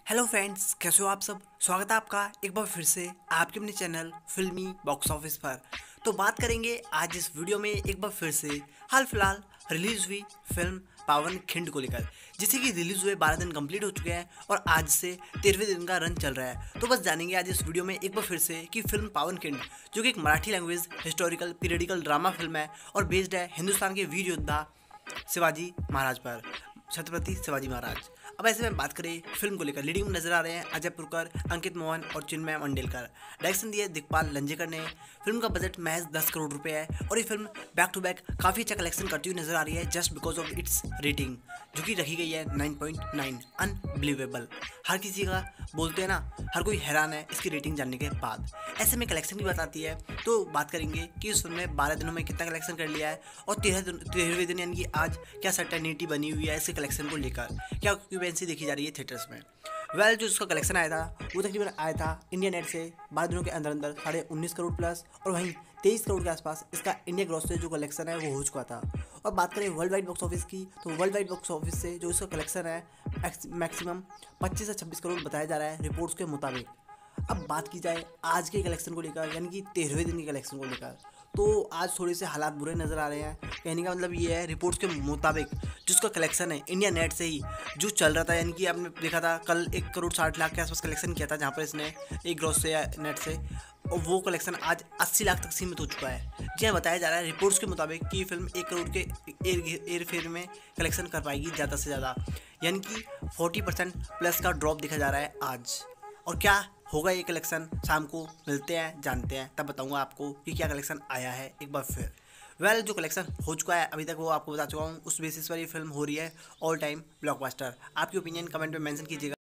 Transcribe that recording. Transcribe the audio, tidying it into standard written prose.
Hello friends, कैसे हो आप सब। स्वागत है आपका एक बार फिर से आपके अपने चैनल फिल्मी बॉक्स ऑफिस पर। तो बात करेंगे आज इस वीडियो में एक बार फिर से हाल फिलहाल रिलीज हुई फिल्म पावन खिंड को लेकर, जिसे कि रिलीज हुए 12 दिन कंप्लीट हो चुके हैं और आज से 13वें दिन का रन चल रहा है। तो बस जानेंगे आज इस वीडियो में एक बार फिर से कि फिल्म पावन खिंड, जो कि एक Marathi language historical periodical drama film है और बेस्ड है हिंदुस्तान के वीर योद्धा शिवाजी महाराज पर, छत्रपति शिवाजी महाराज। अब ऐसे में बात करें फिल्म को लेकर, लीडिंग में नजर आ रहे हैं अजय पुरकर, अंकित मोहन और चिन्मय मंडेलकर। डायरेक्शन दिए दिग्पाल लंजेकर ने। फिल्म का बजट महज 10 करोड़ रुपए है और ये फिल्म बैक टू बैक काफ़ी अच्छा कलेक्शन करती हुई नजर आ रही है just because of its rating, जो कि रखी गई है 9.9। अनबिलीवेबल, हर किसी का बोलते हैं ना, हर कोई हैरान है इसकी रेटिंग जानने के बाद। ऐसे में कलेक्शन की बात आती है तो बात करेंगे कि इस फिल्म ने 12 दिनों में कितना कलेक्शन कर लिया है और 13वें दिन यानी कि आज क्या सर्टेनिटी बनी हुई है इसके कलेक्शन को लेकर, क्या ऑक्यूपेंसी देखी जा रही है थिएटर्स में। जो इसका कलेक्शन आया था वो तकरीबन आया था इंडिया नेट से 12 दिनों के अंदर अंदर 19.5 करोड़ प्लस, और वहीं 23 करोड़ के आसपास इसका इंडिया ग्रॉस से जो कलेक्शन है वो हो चुका था। और बात करें वर्ल्ड वाइड बॉक्स ऑफिस की, तो वर्ल्ड वाइड बॉक्स ऑफिस से जो इसका कलेक्शन है मैक्सिमम 25 से 26 करोड़ बताया जा रहा है रिपोर्ट्स के मुताबिक। अब बात की जाए आज के कलेक्शन को लेकर, यानी कि 13वें दिन के कलेक्शन को लेकर, तो आज थोड़े से हालात बुरे नज़र आ रहे हैं। कहने का मतलब ये है रिपोर्ट्स के मुताबिक जिसका कलेक्शन है इंडिया नेट से ही जो चल रहा था, यानी कि आपने देखा था कल 1 करोड़ 60 लाख के आसपास कलेक्शन किया था, जहाँ पर इसने एक ग्रॉस से या नेट से, और वो कलेक्शन आज 80 लाख तक सीमित हो चुका है। जी बताया जा रहा है रिपोर्ट्स के मुताबिक कि फिल्म 1 करोड़ के एयर फेयर में कलेक्शन कर पाएगी ज़्यादा से ज़्यादा, यानी कि 40% प्लस का ड्रॉप दिखा जा रहा है आज। और क्या होगा ये कलेक्शन, शाम को मिलते हैं जानते हैं, तब बताऊंगा आपको कि क्या कलेक्शन आया है एक बार फिर। जो कलेक्शन हो चुका है अभी तक वो आपको बता चुका हूँ, उस बेसिस पर ये फिल्म हो रही है ऑल टाइम ब्लॉकबस्टर। आपकी ओपिनियन कमेंट में मेंशन कीजिएगा।